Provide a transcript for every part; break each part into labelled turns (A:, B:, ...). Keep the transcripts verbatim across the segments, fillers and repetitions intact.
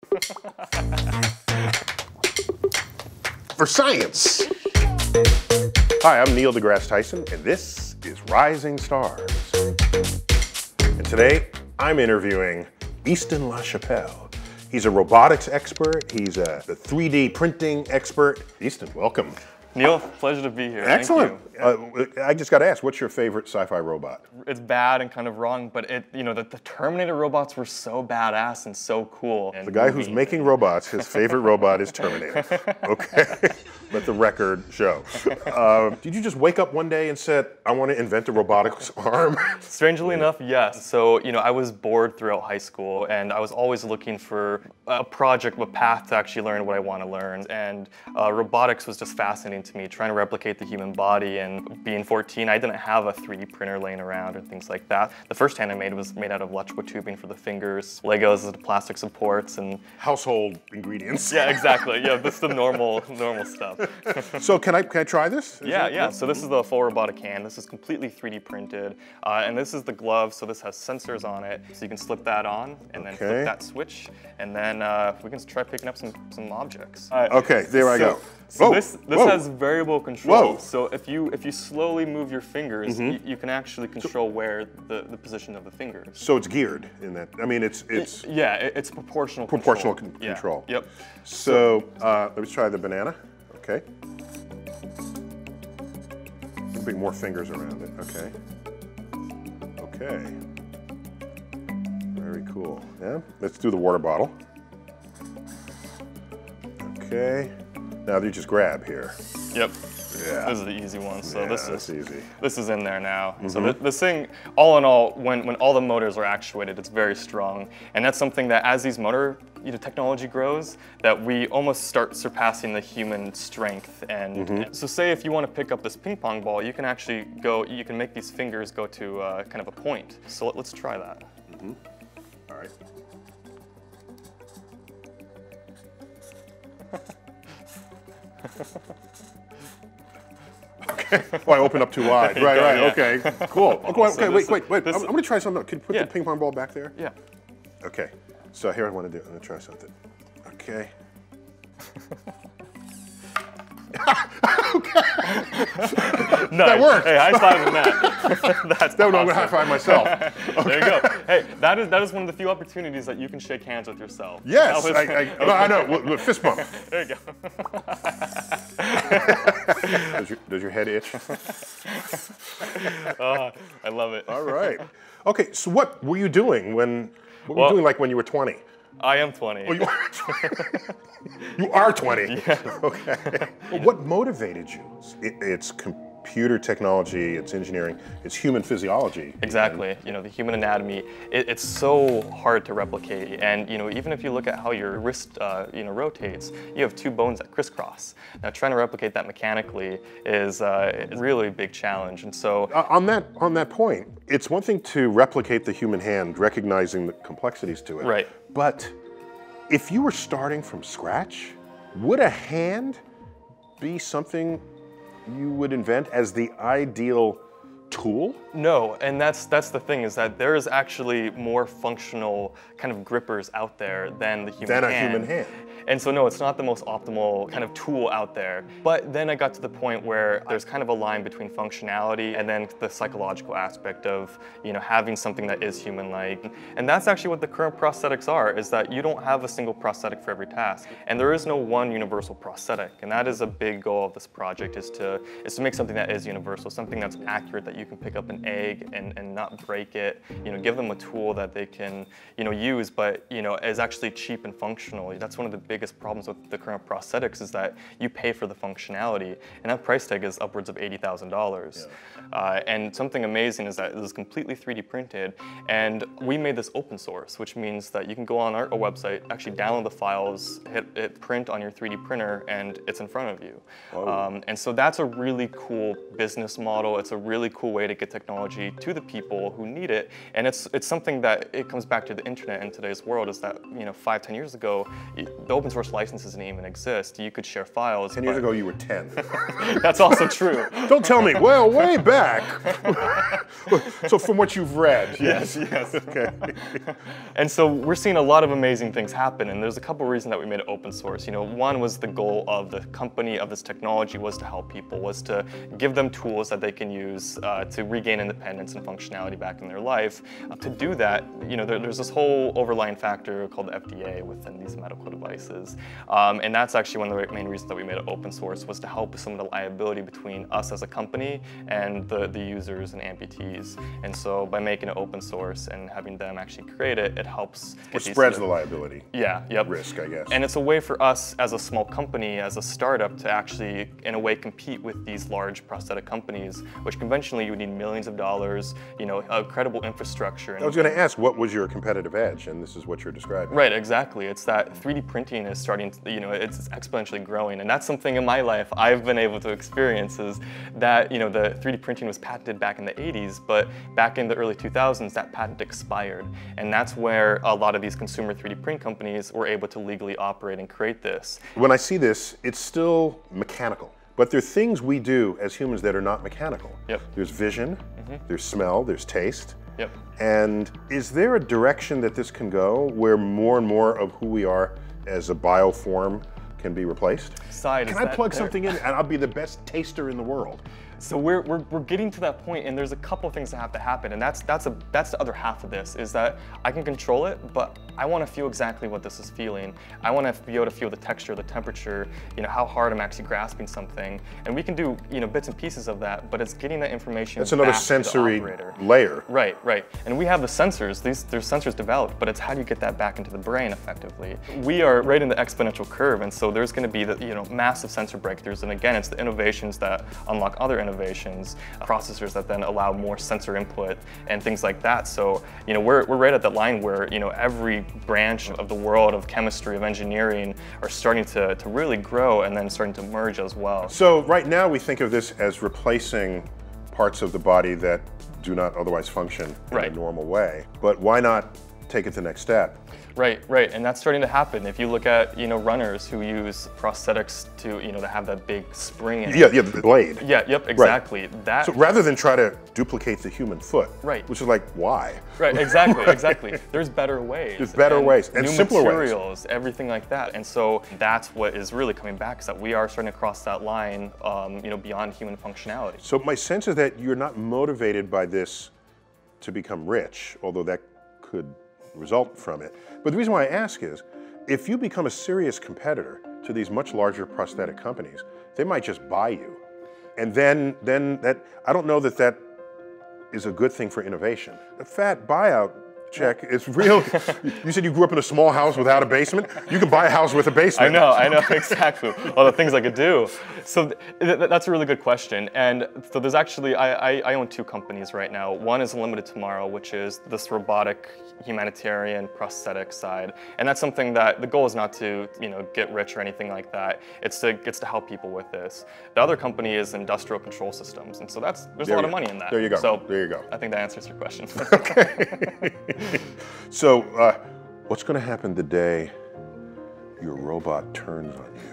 A: For science. Hi, I'm Neil deGrasse Tyson, and this is Rising Stars. And today, I'm interviewing Easton LaChappelle. He's a robotics expert. He's a, a three D printing expert. Easton, welcome.
B: Neil, pleasure to be here.
A: Excellent.
B: Thank you.
A: Uh, I just got to ask, what's your favorite sci-fi robot?
B: It's bad and kind of wrong, but it, you know, the, the Terminator robots were so badass and so cool. And
A: the guy who's making robots, his favorite robot is Terminator. Okay, let the record show. Uh, did you just wake up one day and said, I want to invent a robotics arm?
B: Strangely enough, yes. So, you know, I was bored throughout high school, and I was always looking for a project, a path to actually learn what I want to learn. And uh, robotics was just fascinating to me, trying to replicate the human body. And being fourteen, I didn't have a three D printer laying around or things like that. The first hand I made was made out of electrical tubing for the fingers, Legos as the plastic supports, and
A: household ingredients.
B: Yeah, exactly. Yeah, this is the normal, normal stuff.
A: So can I can I try this? Is
B: yeah,
A: it,
B: yeah. So this is the full robotic hand. This is completely three D printed, uh, and this is the glove. So this has sensors on it, so you can slip that on and then
A: okay.
B: flip that switch, and then uh, we can try picking up some some objects. Uh,
A: okay, there
B: so,
A: I go.
B: So
A: Whoa,
B: this this
A: whoa.
B: has variable control.
A: Whoa.
B: So if you if you slowly move your fingers,
A: mm-hmm.
B: you, you can actually control where the, the position of the fingers.
A: So it's geared in that. I mean, it's it's
B: it, yeah, it, it's proportional.
A: Proportional
B: control.
A: con
B: Yeah.
A: control.
B: Yep.
A: So uh, let me try the banana. Okay. Big more fingers around it. Okay. Okay. Very cool. Yeah. Let's do the water bottle. Okay. Now you just grab here.
B: Yep.
A: Yeah.
B: This is the easy one. So
A: yeah,
B: this
A: that's
B: is
A: easy.
B: This is in there now.
A: Mm-hmm.
B: So th this thing, all in all, when when all the motors are actuated, it's very strong, and that's something that as these motor you know technology grows, that we almost start surpassing the human strength. And,
A: mm-hmm.
B: and so, say if you want to pick up this ping pong ball, you can actually go. You can make these fingers go to uh, kind of a point. So let, let's try that.
A: Mm-hmm. All right. Okay. Oh, I opened up too wide. Right,
B: go,
A: right.
B: yeah.
A: Okay. Cool. Okay, okay
B: So
A: wait,
B: this-
A: wait, wait.
B: this-
A: I'm, I'm going to try something. Can you put
B: Yeah.
A: the ping pong ball back there?
B: Yeah.
A: Okay. So here I want to do. I'm going to try something. Okay. Okay.
B: Nice.
A: That worked.
B: Hey, high five on that. That's
A: No, no, I'm
B: awesome.
A: going to high five myself. Okay.
B: There you go. Hey, that is that is one of the few opportunities that you can shake hands with yourself.
A: Yes,
B: That was-
A: I, I, no, I know. Look, look, fist bump.
B: There you go.
A: Does your, does your head itch?
B: Oh, I love it.
A: All right. Okay, so what were you doing when, what were
B: Well-
A: you doing like when you were twenty?
B: I am twenty.
A: Oh, you are twenty. You are twenty.
B: Yes.
A: Okay. Well, what motivated you? It, it's computer technology, it's engineering, it's human physiology.
B: Exactly. You know, the human anatomy, it, it's so hard to replicate. And, you know, even if you look at how your wrist, uh, you know, rotates, you have two bones that crisscross. Now, trying to replicate that mechanically is uh, a really big challenge. And so,
A: Uh, on that on that point, it's one thing to replicate the human hand, recognizing the complexities to it.
B: Right.
A: But if you were starting from scratch, would a hand be something you would invent as the ideal tool?
B: no, and that's that's the thing, is that there is actually more functional kind of grippers out there than the human
A: Than a
B: hand.
A: human hand.
B: And so no, it's not the most optimal kind of tool out there. But then I got to the point where there's kind of a line between functionality and then the psychological aspect of, you know, having something that is human-like. And that's actually what the current prosthetics are, is that you don't have a single prosthetic for every task. And there is no one universal prosthetic. And that is a big goal of this project, is to is to make something that is universal, something that's accurate, that you can pick up an egg and, and not break it, you know, give them a tool that they can, you know, use, but, you know, is actually cheap and functional. That's one of the biggest problems with the current prosthetics, is that you pay for the functionality, and that price tag is upwards of eighty thousand dollars. Yeah. Uh, and something amazing is that it is completely three D printed, and we made this open source, which means that you can go on our, our website, actually download the files, hit, hit print on your three D printer, and it's in front of you. Um, and so that's a really cool business model. It's a really cool way way to get technology to the people who need it. And it's it's something that it comes back to the internet in today's world, is that, you know, five, ten years ago, the open source licenses didn't even exist. You could share files.
A: Ten years ago, you were ten.
B: That's also true.
A: Don't tell me, well, way back. So from what you've read.
B: Yes, yes.
A: Okay.
B: And so we're seeing a lot of amazing things happen, and there's a couple reasons that we made it open source. You know, one was the goal of the company, of this technology, was to help people, was to give them tools that they can use uh, to regain independence and functionality back in their life. Uh, to do that, you know, there, there's this whole overlying factor called the F D A within these medical devices. Um, and that's actually one of the main reasons that we made it open source, was to help with some of the liability between us as a company and the, the users and amputees. And so by making it open source and having them actually create it, it helps.
A: Which spreads the liability.
B: Yeah, yep.
A: Risk, I guess.
B: And it's a way for us as a small company, as a startup, to actually, in a way, compete with these large prosthetic companies, which conventionally you would need millions of dollars, you know, a credible infrastructure. And
A: I was going to ask, what was your competitive edge? And this is what you're describing.
B: Right, exactly. It's that three D printing is starting to, you know, it's exponentially growing. And that's something in my life I've been able to experience, is that, you know, the three D printing was patented back in the eighties, but back in the early two thousands, that patent expired. And that's where a lot of these consumer three D print companies were able to legally operate and create this.
A: When I see this, it's still mechanical. But there are things we do as humans that are not mechanical.
B: Yep.
A: There's vision, mm-hmm. there's smell, there's taste.
B: Yep.
A: And is there a direction that this can go where more and more of who we are as a bioform can be replaced?
B: Side,
A: can I plug there? something in and I'll be the best taster in the world?
B: So we're, we're, we're getting to that point, and there's a couple things that have to happen, and that's that's a that's the other half of this, is that I can control it, but I want to feel exactly what this is feeling. I want to be able to feel the texture, the temperature, you know, how hard I'm actually grasping something, and we can do, you know, bits and pieces of that, but it's getting that information.
A: That's another
B: back
A: sensory
B: to the operator.
A: layer.
B: Right, right, and we have the sensors. These there's sensors developed, but it's how do you get that back into the brain effectively? We are right in the exponential curve, and so there's going to be the, you know, massive sensor breakthroughs, and again, it's the innovations that unlock other innovations. Processors that then allow more sensor input and things like that. So, you know, we're, we're right at that line where, you know, every branch of the world of chemistry, of engineering, are starting to, to really grow and then starting to merge as well.
A: So right now we think of this as replacing parts of the body that do not otherwise function in
B: right.
A: a normal way. But why not take it to the next step?
B: Right, right, and that's starting to happen. If you look at, you know, runners who use prosthetics to, you know, to have that big spring in it.
A: Yeah, yeah, the blade.
B: Yeah, yep, exactly.
A: Right.
B: That.
A: So rather than try to duplicate the human foot,
B: right,
A: which is like, why?
B: Right, exactly, exactly. There's better ways.
A: There's better
B: and
A: ways and
B: new
A: simpler
B: materials,
A: ways.
B: Everything like that. And so that's what is really coming back, is that we are starting to cross that line, um, you know, beyond human functionality.
A: So my sense is that you're not motivated by this to become rich, although that could result from it. But the reason why I ask is, if you become a serious competitor to these much larger prosthetic companies, they might just buy you. And then, then that, I don't know that that is a good thing for innovation. A fat buyout check is real. You said you grew up in a small house without a basement? You can buy a house with a basement.
B: I know, I know, exactly. All the things I could do. So th th that's a really good question. And so there's actually, I, I, I own two companies right now. One is Unlimited Tomorrow, which is this robotic humanitarian prosthetic side. And that's something that the goal is not to, you know, get rich or anything like that. It's to, it's to help people with this. The other company is Industrial Control Systems. And so that's, there's
A: there
B: a lot
A: you,
B: of money in that.
A: There you go,
B: so
A: there you go.
B: I think that answers your question.
A: Okay. So, uh, what's going to happen the day your robot turns on you?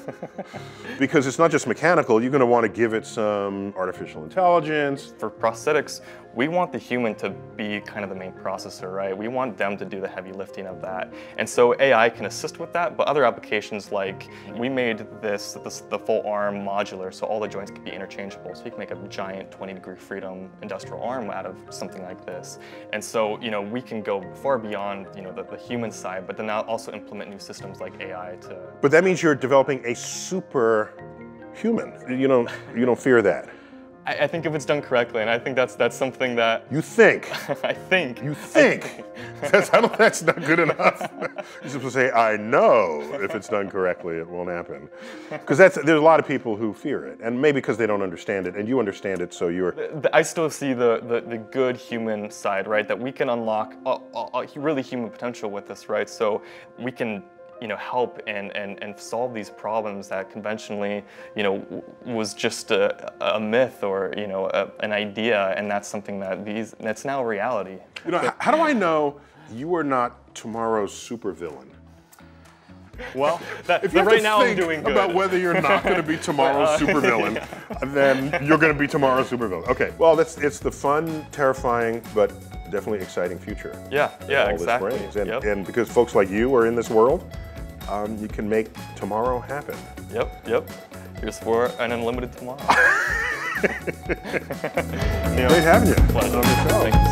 A: Because it's not just mechanical, you're going to want to give it some artificial intelligence.
B: For prosthetics, we want the human to be kind of the main processor, right? We want them to do the heavy lifting of that. And so A I can assist with that, but other applications, like we made this, this the full arm modular, so all the joints can be interchangeable. So you can make a giant twenty degree freedom industrial arm out of something like this. And so, you know, we can go far beyond, you know, the, the human side, but then now also implement new systems like A I to...
A: But that means you're developing a super human. You don't, you don't fear that.
B: I, I think if it's done correctly, and I think that's that's something that...
A: You think.
B: I think.
A: You think. I think. That's, I don't, that's not good enough. You're supposed to say, I know if it's done correctly, it won't happen. Because that's there's a lot of people who fear it, and maybe because they don't understand it, and you understand it, so you're...
B: I still see the, the, the good human side, right? That we can unlock a, a, a really human potential with this, right? So we can you know, help and, and, and solve these problems that conventionally, you know, w was just a, a myth or, you know, a, an idea, and that's something that these, that's now reality.
A: You know, how, how do I know you are not tomorrow's supervillain?
B: Well, that,
A: if you have
B: right
A: to
B: now
A: think
B: I'm doing good.
A: about whether you're not going to be tomorrow's
B: uh,
A: supervillain,
B: yeah.
A: then you're going to be tomorrow's supervillain. Okay, well, that's it's the fun, terrifying, but definitely exciting future.
B: Yeah, yeah,
A: all
B: exactly.
A: This brings. And,
B: yep.
A: and because folks like you are in this world, um, you can make tomorrow happen.
B: Yep, yep. Here's for an unlimited tomorrow.
A: Great having you.
B: Pleasure.
A: On the show.
B: Thank you.